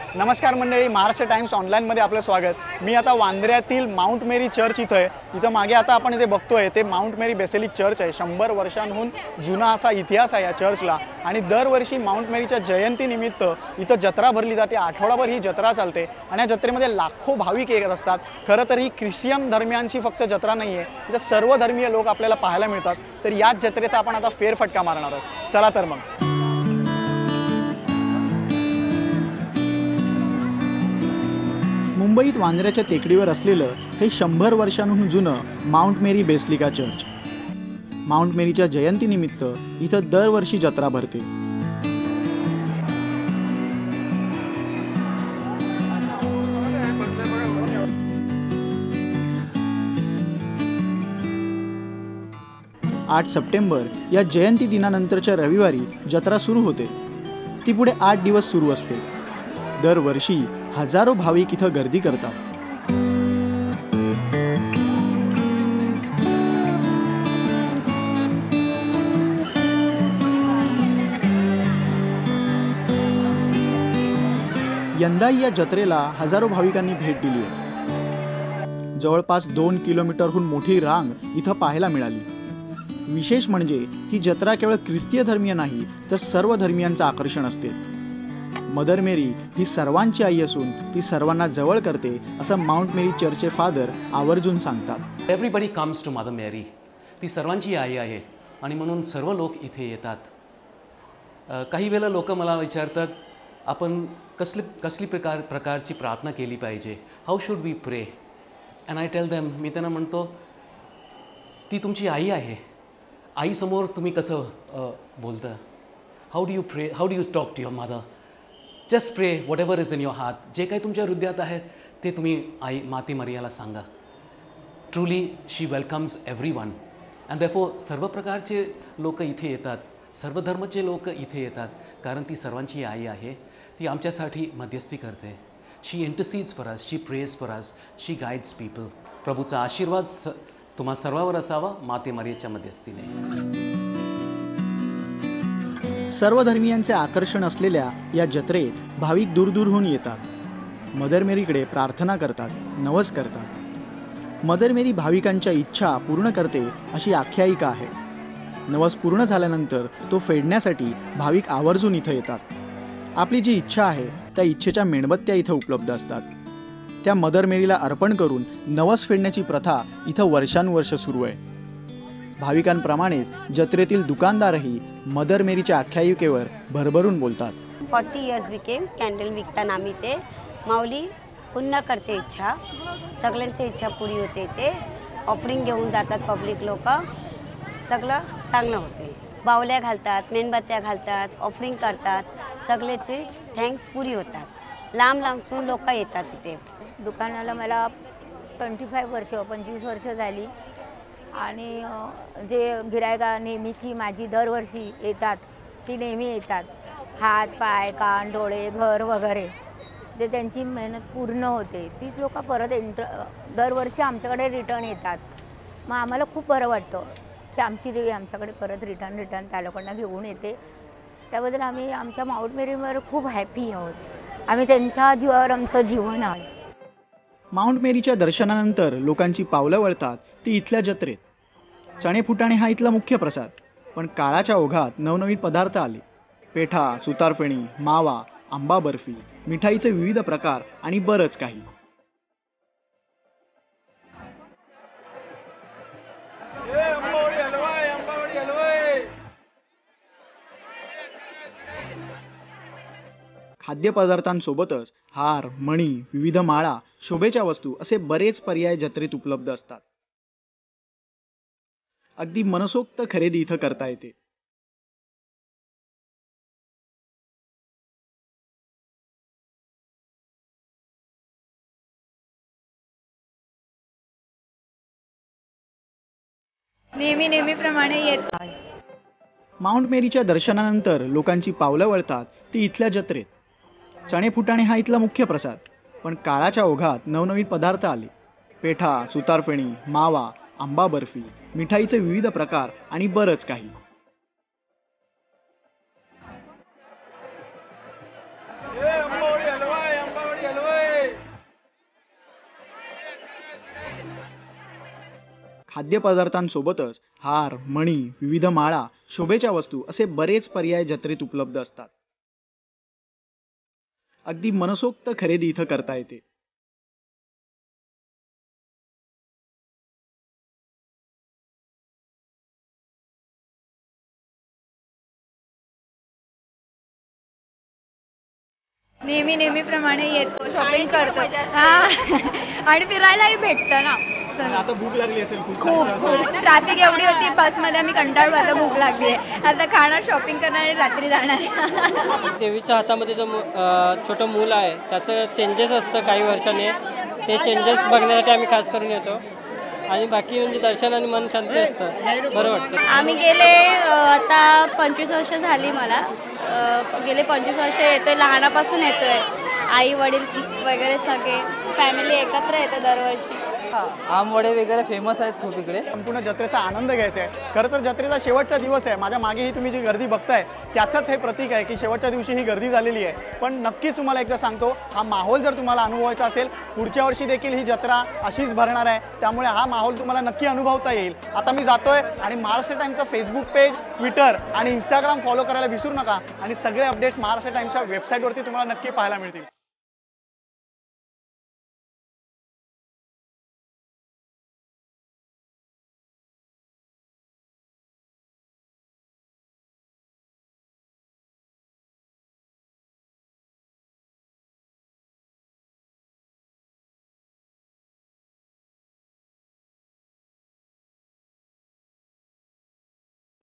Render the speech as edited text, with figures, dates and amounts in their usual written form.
नमस्कार मंडळी, महाराष्ट्र टाइम्स ऑनलाईनमध्ये आपलं स्वागत। मी आता वांद्र्यातील माउंट मेरी चर्च इथं आहे। इथं मागे आता आपण जे बघतोय ते माउंट मेरी बेसिलिक चर्च आहे। 100 वर्षांहून जुना असा इतिहास आहे या चर्चला आणि दरवर्षी माउंट मेरीच्या जयंतीनिमित्त इथं जत्रा भरली जाते। आठवडाभर ही जत्रा चालते आणि या जत्रेमध्ये लाखो भाविक येत असतात। खरं तर ही ख्रिश्चन धर्मियांची फक्त जत्रा नाही आहे, इथं सर्व धर्मीय लोक आपल्याला पाहायला मिळतात। तर याच जत्रेचा आपण आता फेरफटका मारणार आहोत। चला तर मग। मुंबईत वांद्र्याच्या टेकडीवर असलेलं हे 100 वर्षांहून जुनं माउंट मेरी बेसिलिका चर्च। माउंट मेरीच्या जयंतीनिमित्त इथं दरवर्षी जत्रा भरते। आठ सप्टेंबर या जयंती दिनानंतरच्या रविवारी जत्रा सुरू होते। ती पुढे 8 दिवस सुरू असते। दरवर्षी हजारो भाविक इथं गर्दी करतात। यंदाही या जत्रेला हजारो भाविकांनी भेट दिली आहे। जवळपास 2 किलोमीटरहून मोठी रांग इथं पाहायला मिळाली। विशेष म्हणजे ही जत्रा केवळ ख्रिस्तीय धर्मीय नाही तर सर्व धर्मियांचं आकर्षण असते। मदर मेरी ही सर्वांची आई असून ती सर्वांना जवळ करते असं माउंट मेरी चर्चचे फादर आवर्जून सांगतात। Everybody comes to mother Mary. ती सर्वांची आई आहे आणि म्हणून सर्व लोक इथे येतात। काही वेळा लोक मला विचारतात आपण कसली प्रकारची प्रार्थना केली पाहिजे, how should we pray. And I tell them, मी त्यांना म्हणतो ती तुमची आई आहे। आईसमोर तुम्ही कसं बोलता? How do you pray, how do you talk to your mother? Just pray whatever is in your heart. जे काही तुमच्या हृदयात आहेत ते तुम्ही आई माते मरियाला सांगा। Truly she welcomes everyone and therefore सर्व प्रकारचे लोक इथे येतात, सर्व धर्माचे लोक इथे येतात, कारण ती सर्वांची आई आहे। ती आमच्यासाठी मध्यस्थी करते। She intercedes for us, she prays for us, she guides people. प्रभूचा आशीर्वाद तुम्हा सर्वांवर असावा माते मरियाच्या मध्यस्थीने। सर्व धर्मियांचे आकर्षण असलेल्या या जत्रेत भाविक दूरदूरहून येतात। मदर मेरीकडे प्रार्थना करतात, नवस करतात। मदर मेरी भाविकांच्या इच्छा पूर्ण करते अशी आख्यायिका आहे। नवस पूर्ण झाल्यानंतर तो फेडण्यासाठी भाविक आवर्जून इथं येतात। आपली जी इच्छा आहे त्या इच्छेच्या मेणबत्त्या इथं उपलब्ध असतात। त्या मदर मेरीला अर्पण करून नवस फेडण्याची प्रथा इथं वर्षानुवर्ष सुरू आहे। भाविकांप्रमाणेच जत्रेतील दुकानदारही मदर मेरीच्या आख्यायिकेवर भरभरून बोलतात। 40 इयर्स बिकेम कॅन्डल विकताना आम्ही ते माऊली पुन्हा करते इच्छा, सगळ्यांची इच्छा पुरी होते। ते ऑफरिंग घेऊन जातात पब्लिक लोक, सगळं चांगलं होते। बावल्या घालतात, मेणबत्त्या घालतात, ऑफरिंग करतात, सगळ्याची थँक्स पुरी होतात। लांब लांबसून लोक येतात इथे। दुकानाला मला 25 वर्ष झाली आणि जे गिरायका नेहमीची माझी दरवर्षी येतात ती नेहमी येतात। हात पाय कान डोळे घर वगैरे जे त्यांची मेहनत पूर्ण होते तीच लोक परत दरवर्षी आमच्याकडे रिटर्न येतात। मग आम्हाला खूप बरं वाटतं की आमची देवी आमच्याकडे परत रिटर्न त्या लोकांना घेऊन येते। त्याबद्दल आम्ही आमच्या माउंट मेरीवर खूप हॅपी आहोत। आम्ही त्यांच्या जीवावर आमचं जीवन आहे। माउंट मेरीच्या दर्शनानंतर लोकांची पावलं वळतात ती इथल्या जत्रेत। चणे फुटाणे हा इथला मुख्य प्रसाद, पण काळाच्या ओघात नवनवीन पदार्थ आले। पेठा, सुतारफेणी, मावा, आंबा बर्फी, मिठाईचे विविध प्रकार आणि बरंच काही। खाद्यपदार्थांसोबतच हार, मणी, विविध माळा, शोभेच्या वस्तू असे बरेच पर्याय जत्रेत उपलब्ध असतात। अगदी मनसोक्त खरेदी इथं करता येते। नेहमीप्रमाणे येत माउंट मेरीच्या दर्शनानंतर लोकांची पावलं वळतात ती इथल्या जत्रेत। चणे फुटाणे हा इथला मुख्य प्रसाद, पण काळाच्या ओघात नवनवीन पदार्थ आले। पेठा, सुतारफेणी, मावा, आंबा बर्फी, मिठाईचे विविध प्रकार आणि बरंच काही। खाद्यपदार्थांसोबतच हार, मणी, विविध माळा, शोभेच्या वस्तू असे बरेच पर्याय जत्रेत उपलब्ध असतात. अगदी मनसोक्त खरेदी इथं करता येते. नेहमीप्रमाणे येतो, शॉपिंग करतो. आणि फिरायलाही भेटतं ना. आता भूक लागली असेल खूप ट्रॅफिक एवढी होती बसमध्ये, आम्ही कंटाळलो, आता भूक लागली आहे. आता खाणार, शॉपिंग करणार आणि रात्री जाणार. देवीच्या हातामध्ये जो छोटं मूल आहे त्याचं चेंजेस असतं काही वर्षाने, ते चेंजेस बघण्यासाठी आम्ही खास करून येतो. आणि बाकी म्हणजे दर्शन आणि मन शांती असतं, बरं वाटतं. आम्ही गेले आता 25 वर्ष झाली मला. गेले 25 वर्ष येतोय, लहानापासून येतोय. आई वडील वगैरे सगळे फॅमिली एकत्र येते दरवर्षी. आमवडे वगैरे फेमस आहेत खूप इकडे. संपूर्ण जत्रेचा आनंद घ्यायचा आहे. खरं तर जत्रेचा शेवटचा दिवस आहे. माझ्या मागे ही तुम्ही जी गर्दी बघताय त्याचंच हे प्रतीक आहे की शेवटच्या दिवशी ही गर्दी झालेली आहे. पण नक्कीच तुम्हाला एकदा सांगतो, हा माहोल जर तुम्हाला अनुभवायचा असेल, पुढच्या वर्षी देखील ही जत्रा अशीच भरणार आहे. त्यामुळे हा माहोल तुम्हाला नक्की अनुभवता येईल. आता मी जातोय आणि महाराष्ट्र टाइम्सचं फेसबुक पेज, ट्विटर आणि इंस्टाग्राम फॉलो करायला विसरू नका. आणि सगळे अपडेट्स महाराष्ट्र टाइम्सच्या वेबसाईटवरती तुम्हाला नक्की पाहायला मिळतील.